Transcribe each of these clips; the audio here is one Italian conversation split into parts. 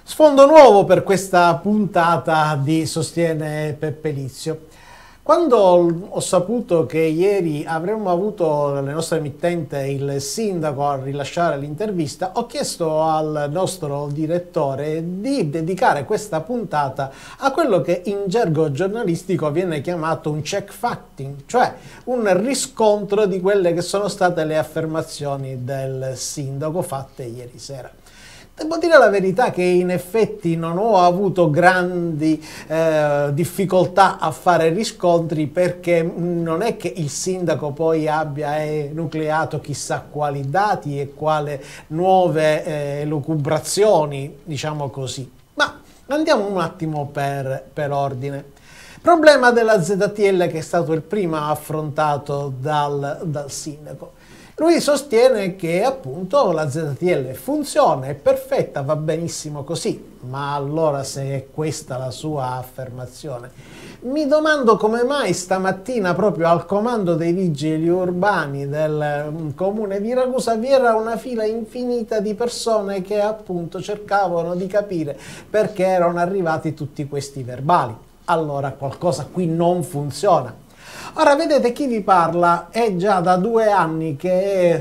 Sfondo nuovo per questa puntata di Sostiene Peppe Lizio. Quando ho saputo che ieri avremmo avuto nelle nostre emittente il sindaco a rilasciare l'intervista, ho chiesto al nostro direttore di dedicare questa puntata a quello che in gergo giornalistico viene chiamato un check-facting, cioè un riscontro di quelle che sono state le affermazioni del sindaco fatte ieri sera. Devo dire la verità che in effetti non ho avuto grandi difficoltà a fare riscontri, perché non è che il sindaco poi abbia enucleato chissà quali dati e quale nuove elucubrazioni, diciamo così. Ma andiamo un attimo per ordine. Problema della ZTL, che è stato il primo affrontato dal sindaco. Lui sostiene che appunto la ZTL funziona, è perfetta, va benissimo così, ma allora, se è questa la sua affermazione, mi domando come mai stamattina proprio al comando dei vigili urbani del comune di Ragusa vi era una fila infinita di persone che appunto cercavano di capire perché erano arrivati tutti questi verbali. Allora qualcosa qui non funziona. Ora, vedete, chi vi parla è già da 2 anni che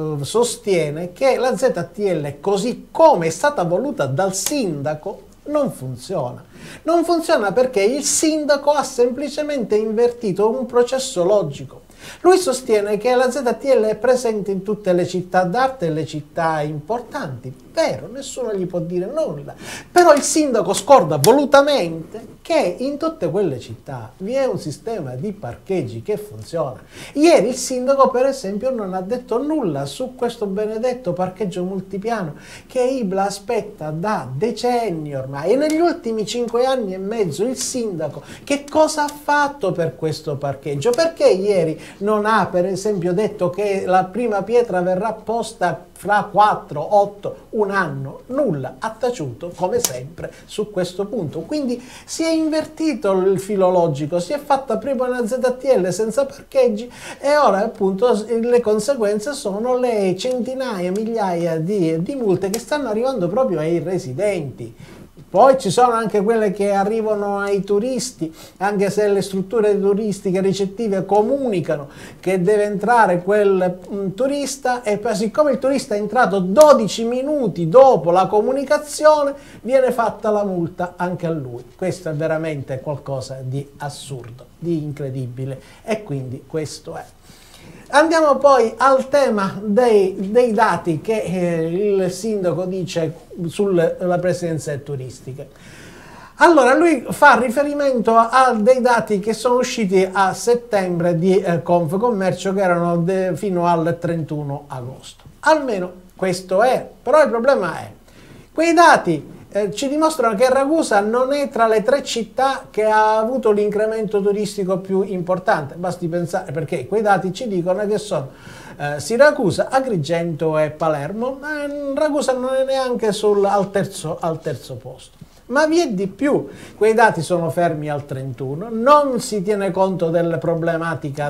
sostiene che la ZTL, così come è stata voluta dal sindaco, non funziona. Non funziona perché il sindaco ha semplicemente invertito un processo logico. Lui sostiene che la ZTL è presente in tutte le città d'arte e le città importanti. Vero, nessuno gli può dire nulla. Però il sindaco scorda volutamente che in tutte quelle città vi è un sistema di parcheggi che funziona. Ieri il sindaco, per esempio, non ha detto nulla su questo benedetto parcheggio multipiano che Ibla aspetta da decenni ormai. E negli ultimi 5 anni e mezzo il sindaco che cosa ha fatto per questo parcheggio? Perché ieri non ha, per esempio, detto che la prima pietra verrà posta fra 4, 8, un anno? Nulla, ha taciuto come sempre su questo punto. Quindi si è invertito il filo logico, si è fatta prima una ZTL senza parcheggi e ora appunto le conseguenze sono le centinaia, migliaia di multe che stanno arrivando proprio ai residenti. Poi ci sono anche quelle che arrivano ai turisti, anche se le strutture turistiche ricettive comunicano che deve entrare quel turista, e poi, siccome il turista è entrato 12 minuti dopo la comunicazione, viene fatta la multa anche a lui. Questo è veramente qualcosa di assurdo, di incredibile, e quindi questo è. Andiamo poi al tema dei dati che il sindaco dice sulla presenze turistiche. Allora, lui fa riferimento a dei dati che sono usciti a settembre di Confcommercio, che erano fino al 31 agosto. Almeno questo è, però il problema è, quei dati ci dimostrano che Ragusa non è tra le 3 città che ha avuto l'incremento turistico più importante. Basti pensare, perché quei dati ci dicono che sono Siracusa, Agrigento e Palermo, ma Ragusa non è neanche al terzo posto. Ma vi è di più, quei dati sono fermi al 31, non si tiene conto della problematica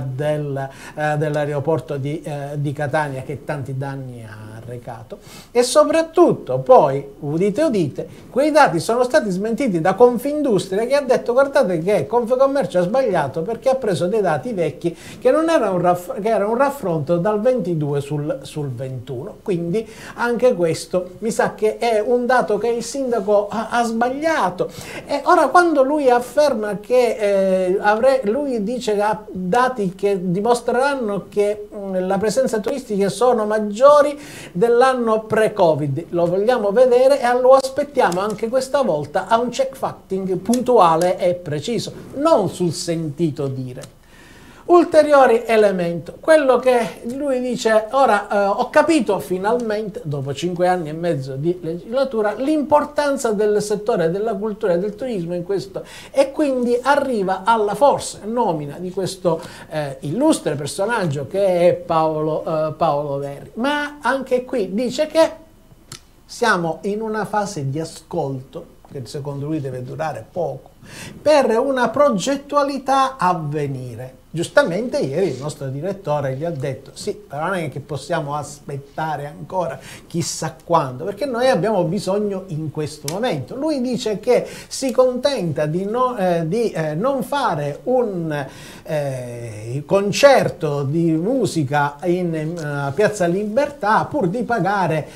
dell'aeroporto di Catania, che tanti danni ha arrecato, e soprattutto poi, udite udite, quei dati sono stati smentiti da Confindustria, che ha detto: guardate che Confcommercio ha sbagliato perché ha preso dei dati vecchi che non era che era un raffronto dal 22 sul 21. Quindi anche questo mi sa che è un dato che il sindaco ha sbagliato. E ora, quando lui afferma che lui dice che ha dati che dimostreranno che la presenza turistica sono maggiori dell'anno pre-Covid, lo vogliamo vedere e lo aspettiamo anche questa volta a un check-facting puntuale e preciso, non sul sentito dire. Ulteriore elemento, quello che lui dice: ora ho capito finalmente, dopo 5 anni e mezzo di legislatura, l'importanza del settore della cultura e del turismo in questo, e quindi arriva alla forse nomina di questo illustre personaggio che è Paolo Verri. Ma anche qui dice che siamo in una fase di ascolto che secondo lui deve durare poco, per una progettualità a venire. Giustamente ieri il nostro direttore gli ha detto sì, però non è che possiamo aspettare ancora chissà quando, perché noi abbiamo bisogno in questo momento. Lui dice che si contenta di non fare un concerto di musica in Piazza Libertà pur di pagare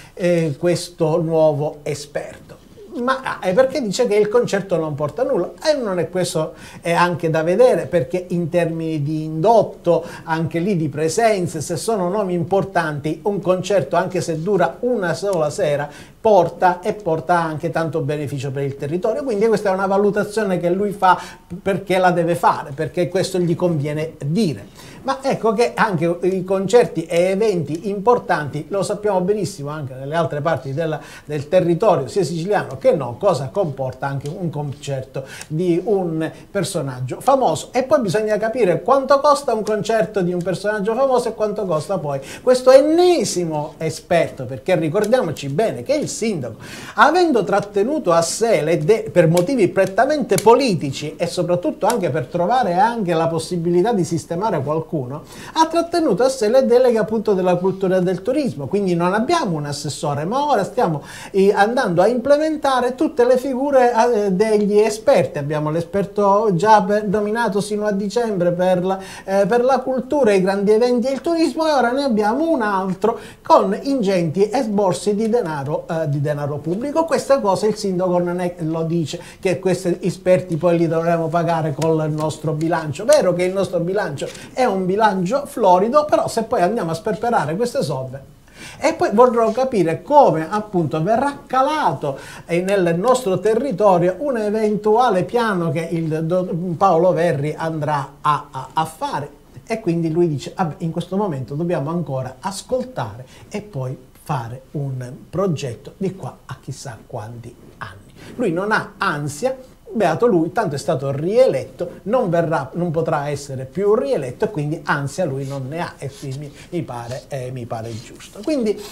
questo nuovo esperto. Ma è perché dice che il concerto non porta nulla, e non è questo, è anche da vedere, perché in termini di indotto, anche lì di presenze, se sono nomi importanti, un concerto anche se dura una sola sera porta anche tanto beneficio per il territorio. Quindi questa è una valutazione che lui fa perché la deve fare, perché questo gli conviene dire. Ma ecco che anche i concerti e eventi importanti, lo sappiamo benissimo anche nelle altre parti del territorio sia siciliano che no, cosa comporta anche un concerto di un personaggio famoso. E poi bisogna capire quanto costa un concerto di un personaggio famoso e quanto costa poi questo ennesimo esperto, perché ricordiamoci bene che il sindaco, avendo trattenuto a sé per motivi prettamente politici e soprattutto anche per trovare anche la possibilità di sistemare qualcuno, ha trattenuto a sé le deleghe appunto della cultura e del turismo. Quindi non abbiamo un assessore, ma ora stiamo andando a implementare tutte le figure degli esperti. Abbiamo l'esperto già nominato sino a dicembre per la cultura, i grandi eventi e il turismo, e ora ne abbiamo un altro con ingenti esborsi di denaro pubblico. Questa cosa il sindaco non è, lo dice, che questi esperti poi li dovremo pagare col nostro bilancio. Vero che il nostro bilancio è un bilancio florido, però se poi andiamo a sperperare queste somme. E poi vorrò capire come appunto verrà calato nel nostro territorio un eventuale piano che il Paolo Verri andrà a fare. E quindi lui dice, vabbè, in questo momento dobbiamo ancora ascoltare e poi fare un progetto di qua a chissà quanti anni. Lui non ha ansia, beato lui, tanto è stato rieletto, non potrà essere più rieletto, e quindi ansia lui non ne ha, e quindi mi pare giusto. Quindi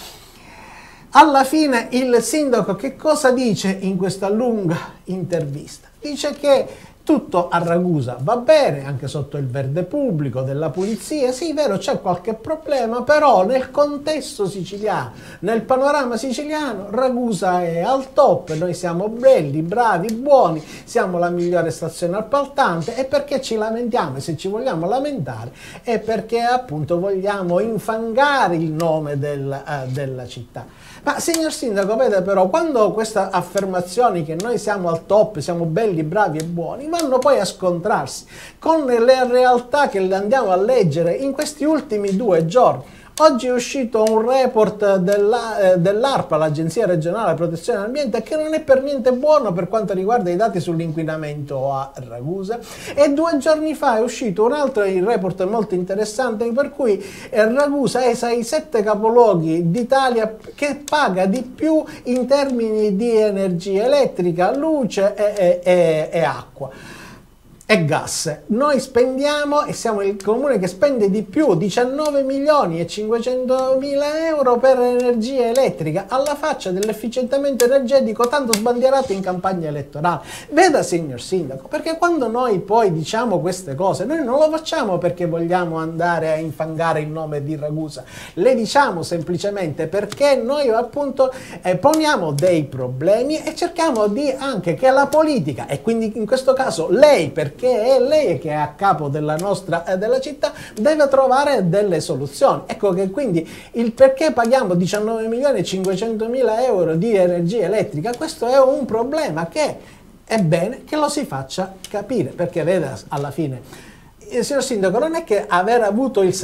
alla fine il sindaco che cosa dice in questa lunga intervista? Dice che tutto a Ragusa va bene, anche sotto il verde pubblico della pulizia, sì, vero, c'è qualche problema, però nel contesto siciliano, nel panorama siciliano, Ragusa è al top, noi siamo belli, bravi, buoni, siamo la migliore stazione appaltante. E perché ci lamentiamo? E se ci vogliamo lamentare è perché appunto vogliamo infangare il nome della città. Ma signor sindaco, vede però, quando queste affermazioni che noi siamo al top, siamo belli, bravi e buoni, vanno poi a scontrarsi con le realtà che le andiamo a leggere in questi ultimi 2 giorni. Oggi è uscito un report dell'ARPA, l'Agenzia Regionale Protezione Ambiente, che non è per niente buono per quanto riguarda i dati sull'inquinamento a Ragusa, e 2 giorni fa è uscito un altro report molto interessante per cui Ragusa è tra i 7 capoluoghi d'Italia che paga di più in termini di energia elettrica, luce e acqua e gas. Noi spendiamo, e siamo il comune che spende di più, 19.500.000 euro per energia elettrica, alla faccia dell'efficientamento energetico tanto sbandierato in campagna elettorale. Veda, signor sindaco, perché quando noi poi diciamo queste cose, noi non lo facciamo perché vogliamo andare a infangare il nome di Ragusa, le diciamo semplicemente perché noi appunto poniamo dei problemi e cerchiamo di anche che la politica, e quindi in questo caso lei, perché è lei che è a capo della città, deve trovare delle soluzioni. Ecco che quindi il perché paghiamo 19.500.000 euro di energia elettrica, questo è un problema che è bene che lo si faccia capire, perché vede, alla fine, signor sindaco, non è che aver avuto il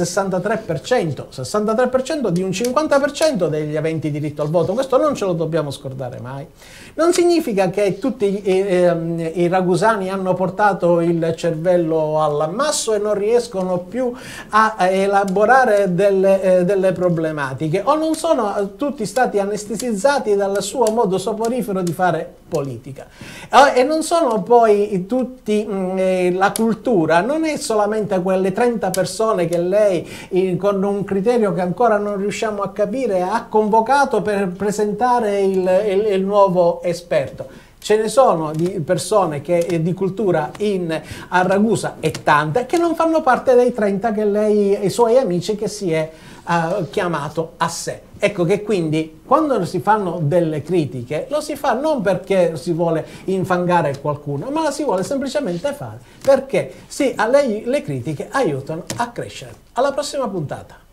63% di un 50% degli aventi diritto al voto, questo non ce lo dobbiamo scordare mai, non significa che tutti i ragusani hanno portato il cervello all'ammasso e non riescono più a elaborare delle problematiche, o non sono tutti stati anestetizzati dal suo modo soporifero di fare politica, e non sono poi tutti la cultura, non è solamente quelle 30 persone che lei con un criterio che ancora non riusciamo a capire ha convocato per presentare il nuovo esperto. Ce ne sono di persone di cultura a Ragusa e tante che non fanno parte dei 30 che lei e i suoi amici che si è chiamato a sé. Ecco che quindi quando si fanno delle critiche lo si fa non perché si vuole infangare qualcuno, ma la si vuole semplicemente fare perché sì, le critiche aiutano a crescere. Alla prossima puntata.